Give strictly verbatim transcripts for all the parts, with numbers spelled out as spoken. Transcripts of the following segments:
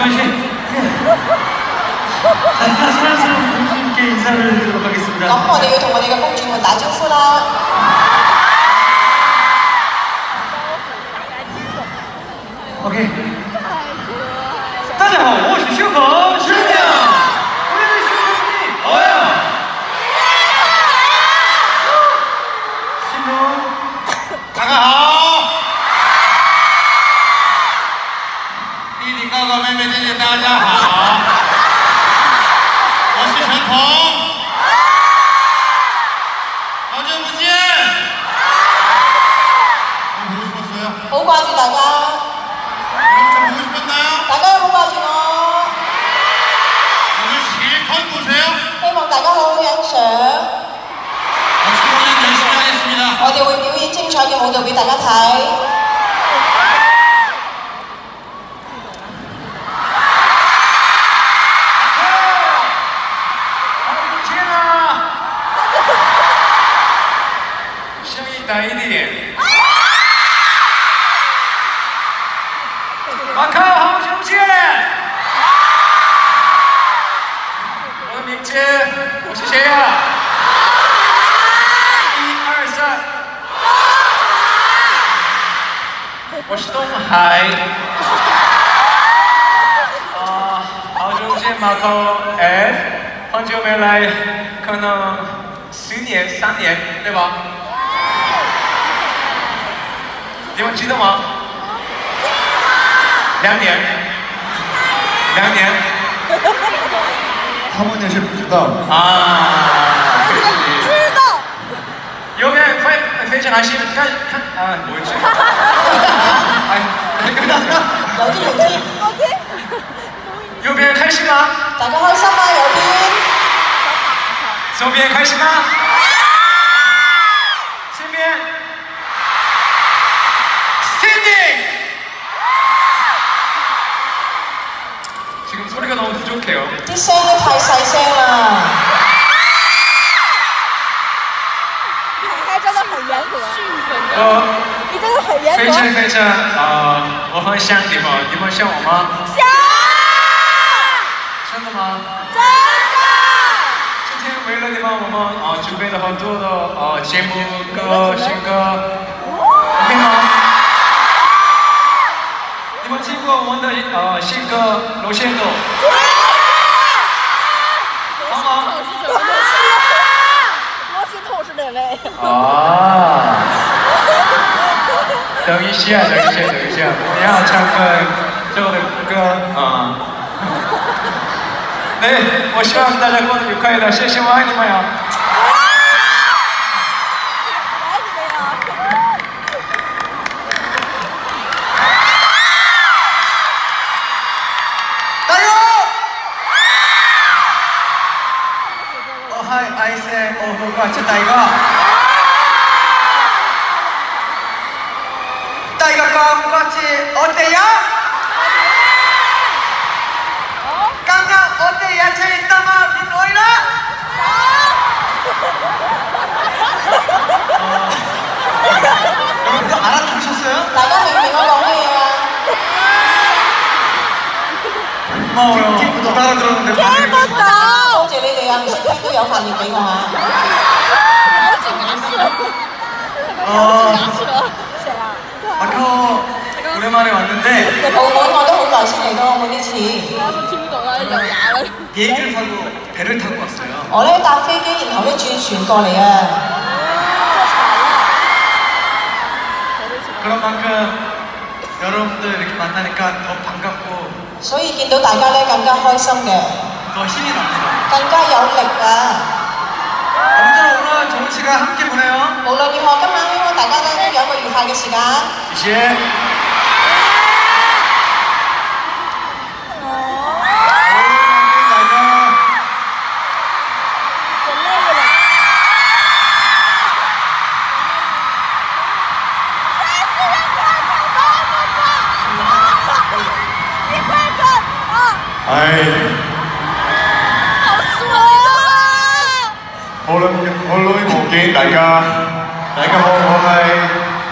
화이팅! 자, 사랑스러운 공주님께 인사를 드리도록 하겠습니다. 咁我哋要同我哋嘅公主們打招呼啦。 OK。大家好，我是修口修亮，我是修口你，哦呀。新龙，大家好。弟弟哥哥妹妹姐姐大家好。 我是陈彤，好久不见。我보고 싶었어요。 好掛住大家。 여러분 보고 싶었나요？ 大家有冇掛住我？ 오늘 실컷 보세요。 希望大家好好欣賞。 我們 열심히 하겠습니다。 我哋會表演精彩嘅舞蹈俾大家睇。 大一点。马卡，好久不见。我的名字，我是谁呀？一二三。我是东海。啊，好久不见，马卡。哎，很久没来，可能十年、三年，对吧？ 你们记得吗？两年，两年。 他们那是不知道啊。 知道。 右边非非常开心，看看啊，我去。哎，跟大家。 有啲有啲。 右边开心吗？ 大家開心嗎？右邊。 左边开心吗？前面。 지금 소리가 너무 부족해요. 啲聲都太細聲啦。 他真的很嚴格。 呃， 你真的很嚴格。 非常非常啊，我很想你们，你们想我吗？ 想。 真的吗？ 真的。 今天为了你们，我们啊准备了很多的啊节目歌、新歌 ，OK 吗？ 你们听过我们的呃新歌《螺旋狗》？ 对。 好吗？ 螺旋头是哪位？ 啊！等一下，等一下，等一下，我要唱个这个歌啊！对，我希望大家过得愉快的，谢谢，我爱你们呀！ 아이센 오후가 저 따이가 따이가 깡같이 어때요? 깡깡 어때 야채 있다마 민오이라? 여러분들 알아들으셨어요? 大家明唔明我講咩啊？ 고마워요. 못 알아들었는데 반응이 좋습니다. 多謝你哋啊，唔識聽都有反應俾我啊！ 咬緊牙齒了，咬緊牙齒了。誰啊？ 마카오 오랜만에 왔는데 澳門我都好耐先嚟到澳門呢次。 我是聽唔到啦，咬牙啦。 비행기를 타고 배를 타고 왔어요. 我咧搭飛機，然後咧轉船過嚟啊！ 그런 만큼 여러분들 이렇게 만나니까 더 반갑고 所以見到大家咧更加開心嘅， 더 힘이 납니다. 更加有力啊！ 아무쪼록 오늘 좋은 시간 함께 보내요. 無論如何，今晚希望大家咧有一個愉快嘅時間。 謝謝。 唉， 好酸啊！ 好耐好耐冇見大家，大家好，我係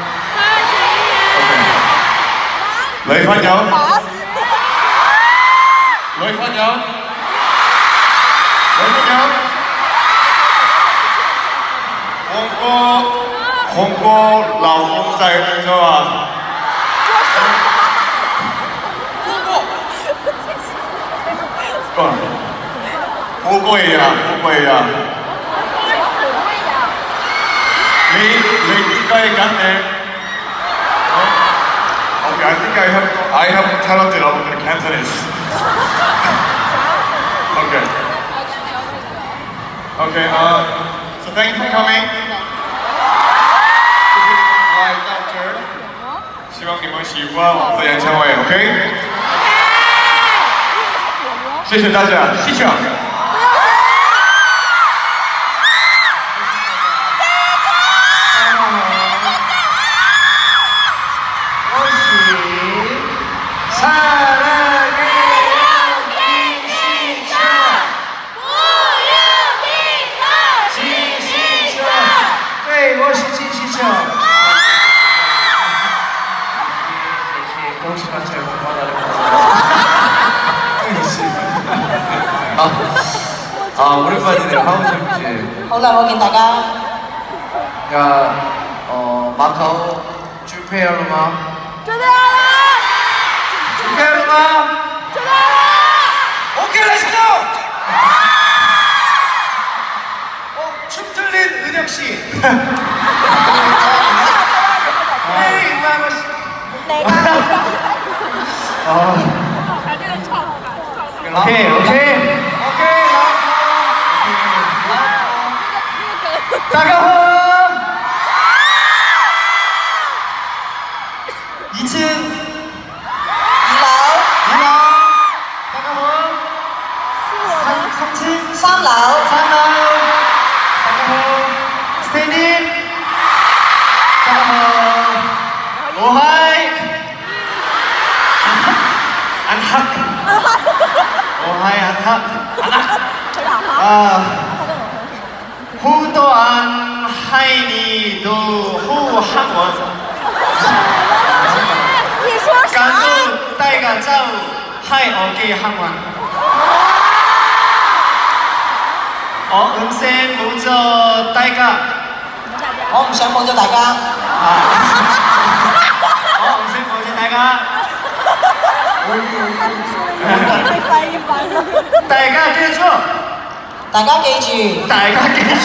女朋友。 년? 여섯 년? 홍보, 홍보, 라오공자의 저와 홍보! 홍보예요, 홍보예요. 레이, 레이가의 간네. Okay, I think I have I have talented over the Cantonese. Okay. Okay. Uh, so thank you for coming. This is my doctor. 希望你们喜欢我的演唱会 ，OK？ 谢谢大家，谢谢。 아 오랜만이네요 하우정 씨. 好耐冇見大家。 야, 어 마카오 준비하려마. 준비하려마. 오케이, 렛츠고. 어, 춤 틀린 은혁 씨. 에이, 마마 씨. 내가. 오케이, 오케이. 따가워! 이 층! 二樓。 二樓! 따가워! 삼 층! 三樓。 삼樓! 따가워! 스탠딩! 따가워! 오하이! 안학! 오하이 안학! 안학! 아. 호도안 하이니도 호항원 간도 따이가 짜우 하이 어게 항원 어 음생 모저 따이가 我唔想冇咗大家。 어 음생 모저 따이가 따이가 떼줘 大家記住。 大家記住。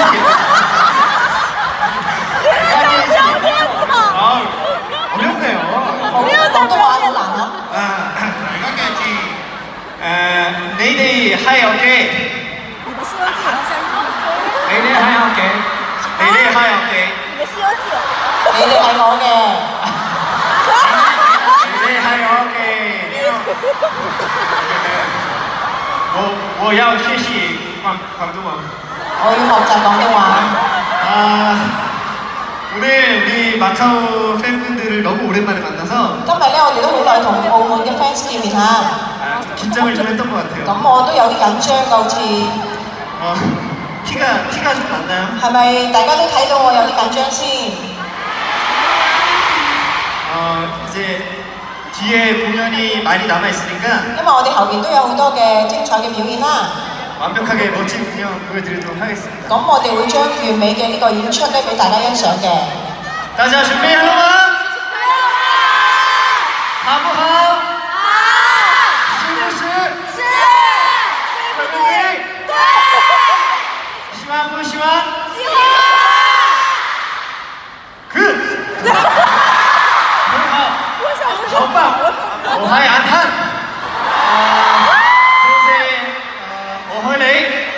아, 어렵네요. 廣東話好難啊。 아, 내가 깨지. 에, 네이데이 하이 오케이. 네이데이 하이 오케이. 네이데이 하이 오케이. 你哋係我嘅。 네이데이 하이 오케이. 我我要学习广广东话。 我要學習廣東話。 아, 오늘 우리 마카오 팬분들을 너무 오랜만에 만나서 今日咧，我哋都好耐同澳門嘅 fans 見面嚇。 아, 긴장을 좀 했던 것 같아요. 咁我都有啲緊張㗎，好似 어, 티가 티가 좀 났나요? 係咪大家都睇到我有啲緊張先？ 어, 이제 뒤에 공연이 많이 남아 있으니까 因為我哋後邊都有好多嘅精彩嘅表演啦。 완벽하게 멋진 공연 보여드리도록 하겠습니다. 咁我哋會將完美嘅呢個演出咧俾大家欣賞嘅。 다시 준비하려마? 하부하? 스무스? 시완 부시완? 그! 오빠! 오하이 안한! 동생 오허레이!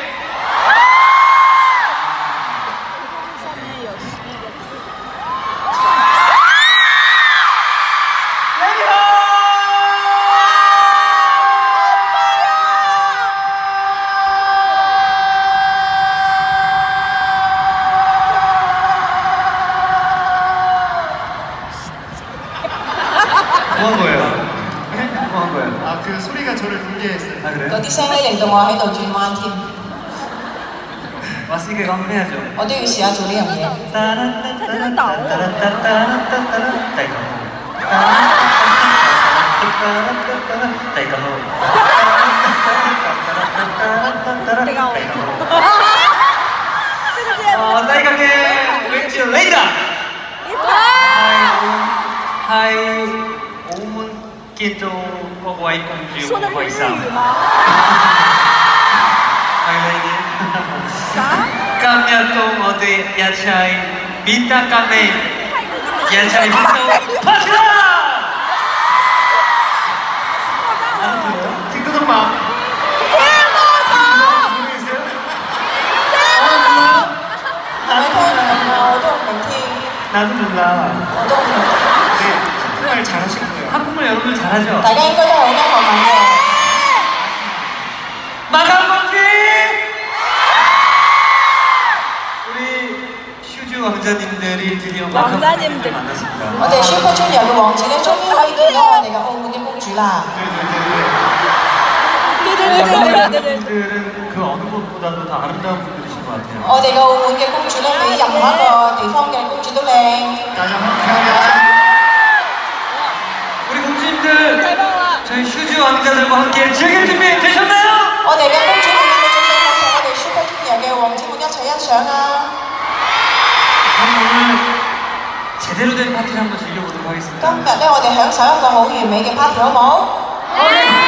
뭐 한 거예요? 네? 뭐 한 거예요? 아, 그 소리가 저를 돌게 했어요. 아, 嗰 그래요? 啲聲咧令到我喺度轉彎添， 왔으니까 이거 한번 해야죠. 我都要試下做呢樣嘢。 따이까. 어, 따이가게 왠지 레이더. 하이 오문께도 거와이 공주 说的是日语 거이상. 吗？ 하이 레이디. 啥？ 깜냐동 어디 야차이 민다 까메 야차이 민도 파트라. 뒷구석 봐. 나도 몰라. 네, 한국말 잘하신 거예요. 한국말 여러분 잘하죠? 大家應該都係好啱韓文嘅。 마감공지! 우리 슈즈 왕자님들이 드디어 왕자님들. 마감공지를 만났습니다. 我哋 Super Junior 嘅王子咧，終於可以見到我哋嘅澳門嘅公主啦。 왕자님들은 그 어느 곳보다도 더 아름다운 분들이신 것 같아요. 我哋嘅澳門嘅公主咧，比任何一個地方嘅公主都靚。 우리 공주님들, 저희 슈즈 왕자들과 함께 즐길 준비 되셨나요? 我哋嘅公主們嘅準備好同我哋 Super Junior 嘅王子們一齊欣賞啊！ 그럼 오늘 제대로 된 파티를 한번 즐겨보도록 今 하겠습니다. 日咧，我哋享受一個好完美嘅 party，好冇？ 네!